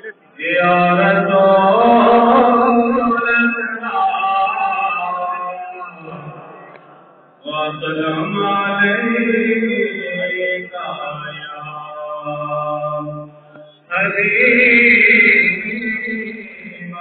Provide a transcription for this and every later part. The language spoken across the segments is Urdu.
یا رسول وسلم علیک یا حبیب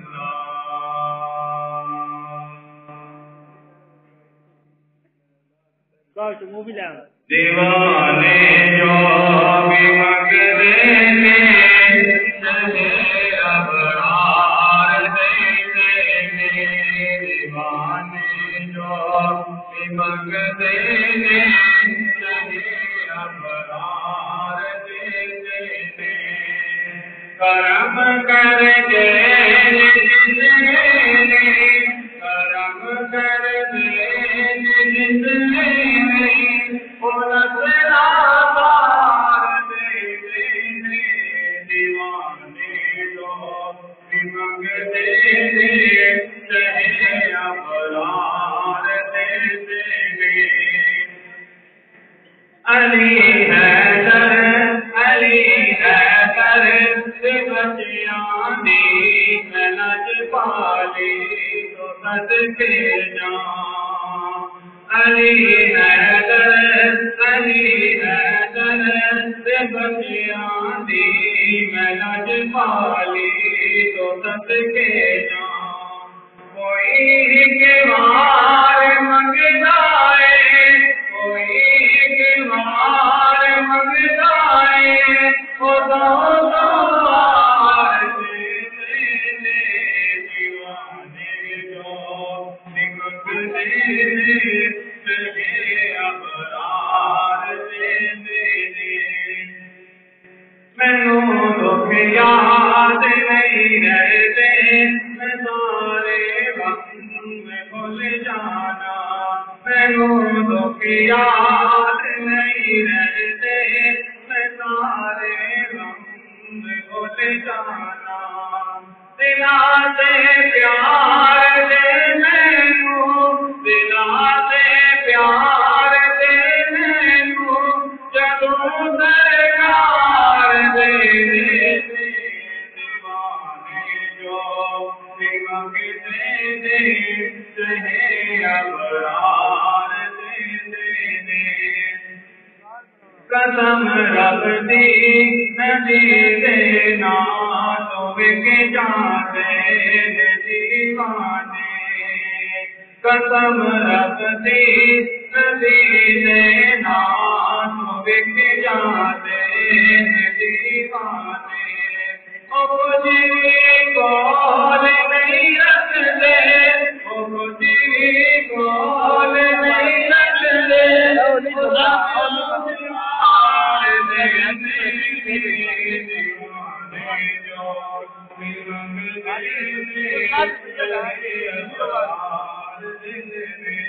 اللہ دیوانے جو بھی مگدے نے چلے ابرار دیتے نے دیوانے جو بھی مگدے نے چلے ابرار دیتے نے کرم کر کے کرم کر کے علی حیدر سے بچیاں دی میں لج پالی تو صدقے جان علی حیدر سے بچیاں دی میں لج پالی تو صدقے جان کوئی کے وار منگ جائے کوئی کے وار منگ جائے خدا دوار دینے دیوانے جو نگتے چلے ابرار دینے مینوں دکھ یاد نہیں رہتے میں سارے وقت میں بھول جانا مینوں دکھ یاد نہیں رہتے میں سارے وقت میں بھول جانا دلا سے پیار دے مینوں دلا سے پیار دے مینوں جدوں سرکار دے دیوانے جو بھی مگتے نے چہے ابرار دینے قسم رب دی نبی دے نام وک جاندے نے دیوانے قسم رب دی نبی دے نام وک جاندے نے دیوانے او جی کول نہیں رکھدے او جی کول نہیں رکھدے دیوانے جو